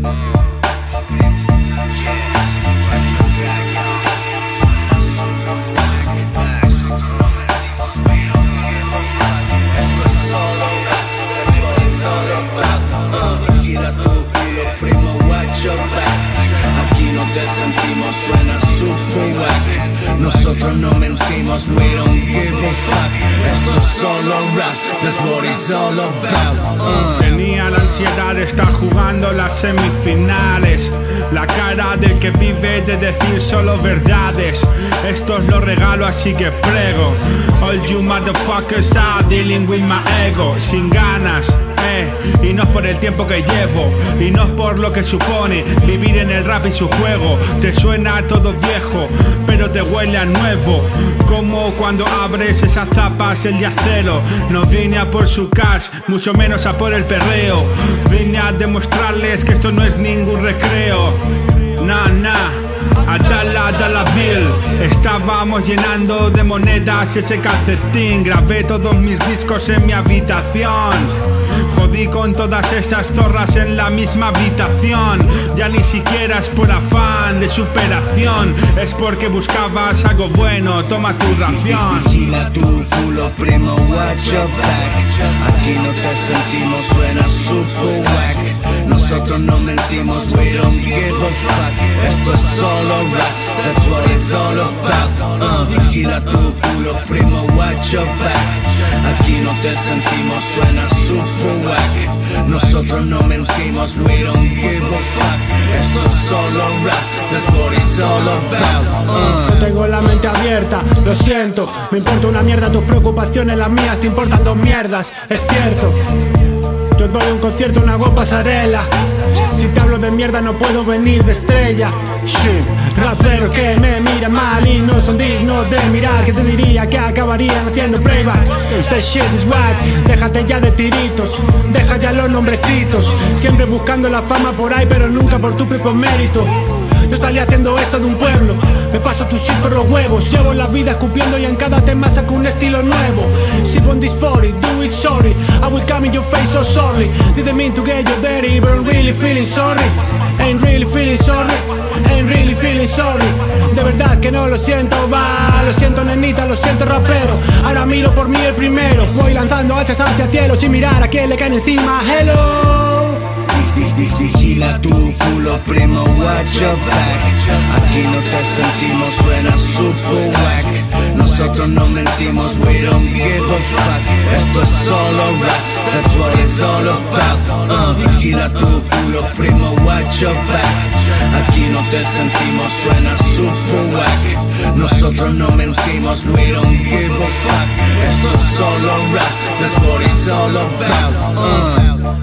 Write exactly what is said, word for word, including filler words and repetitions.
Aquí no te sentimos, suena super wack. Nosotros no mentimos, we don't give a fuck. Esto es solo rap, that's what it's all about. uh. Tenía la ansiedad de estar jugando las semifinales, la cara del que vive de decir solo verdades. Esto os lo regalo, así que prego. All you motherfuckers are dealing with my ego. Sin ganas, eh, y no es por el tiempo que llevo, y no es por lo que supone vivir en el rap y su juego. Te suena todo viejo, pero te huele a nuevo, como cuando abres esas zapas el día cero. No vine a por su cash, mucho menos a por el perreo. Vine a demostrarles que esto no es ningún recreo. Nah, nah, a Dala, Dala Bill. Estábamos llenando de monedas ese calcetín. Grabé todos mis discos en mi habitación. Jodí con todas esas zorras en la misma habitación. Ya ni siquiera es por afán de superación, es porque buscabas algo bueno, toma tu ración. Vigila tu culo, primo, watch your back. Aquí no te sentimos, suena super wack. Nosotros no mentimos, we don't give a fuck. Esto es solo rap, that's what it's all about. uh, Vigila tu culo, primo, watch your back. Aquí no te sentimos, suena super wack. Nosotros no mentimos, we don't give a fuck. Esto es solo rap, that's what it's all about. uh. No tengo la mente abierta, lo siento. Me importa una mierda tus preocupaciones, las mías te importan dos mierdas, es cierto. Yo doy un concierto, no hago pasarela. Si te hablo de mierda no puedo venir de estrella. Shit, raperos que me miran mal y no son dignos de mirar. Que te diría que acabarían haciendo playback. The shit is whack, déjate ya de tiritos, deja ya los nombrecitos. Siempre buscando la fama por ahí, pero nunca por tu propio mérito. Yo salí haciendo esto de un pueblo, me paso tu shit por los huevos. Llevo la vida escupiendo y en cada tema saco un estilo nuevo. Sip on this forty, do it sorry, I will come in your face so sorry. Didn't mean to get you dirty, but I'm really feeling sorry. Ain't really feeling sorry, ain't really feeling sorry. De verdad que no lo siento, va. Lo siento nenita, lo siento rapero. Ahora miro por mí el primero. Voy lanzando hachas hacia el cielo sin mirar a quién le caen encima. Hello. Vigila tu culo, primo, watch your back. Aquí no te sentimos, suena super wack. Nosotros no mentimos, we don't give a fuck. Esto es solo rap, that's what it's all about. uh, Vigila tu culo, primo, watch your back. Aquí no te sentimos, suena super wack. Nosotros no mentimos, we don't give a fuck. Esto es solo rap, that's what it's all about. uh.